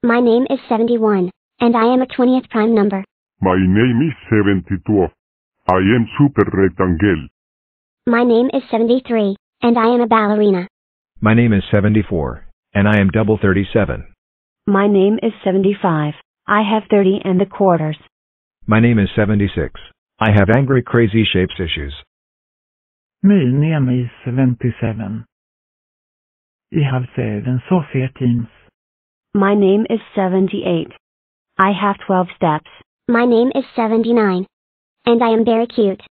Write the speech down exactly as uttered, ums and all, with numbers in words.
My name is seventy-one, and I am a twentieth prime number. My name is seventy-two. I am super rectangle. My name is seventy-three, and I am a ballerina. My name is seventy-four, and I am double thirty-seven. My name is seventy-five. I have thirty and the quarters. My name is seventy-six. I have angry crazy shapes issues. My name is seventy-seven. I have seven Sophia teams. My name is seventy-eight. I have twelve steps. My name is seventy-nine. And I am very cute.